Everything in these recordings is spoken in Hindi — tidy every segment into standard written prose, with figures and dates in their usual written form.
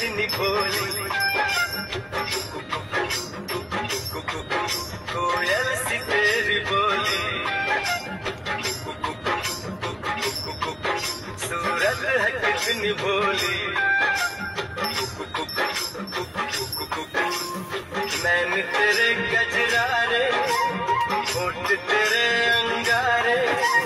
कितनी भोली, कोयल सी तेरी बोली, सूरत है कितनी भोली, मैंने तेरे गजरारे, होठ तेरे अंगारे,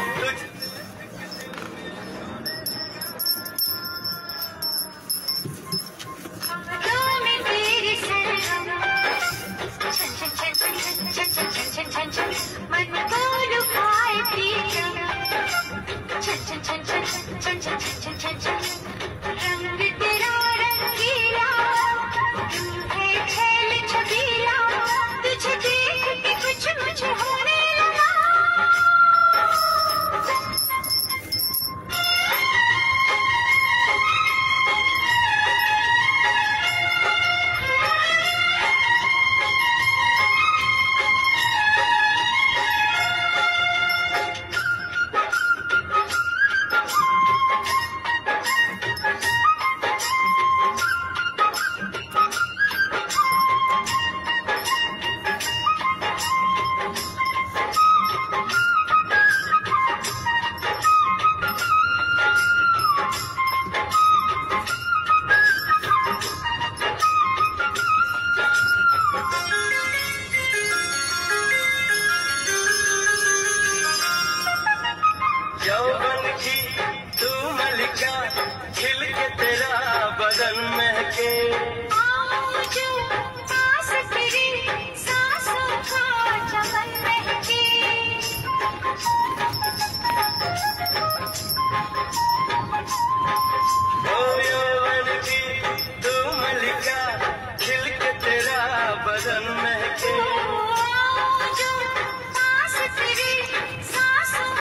यौवन की तू मलिका, खिल के तेरा बदन महके, आओ जो पास तेरी सांसों का चमन महके,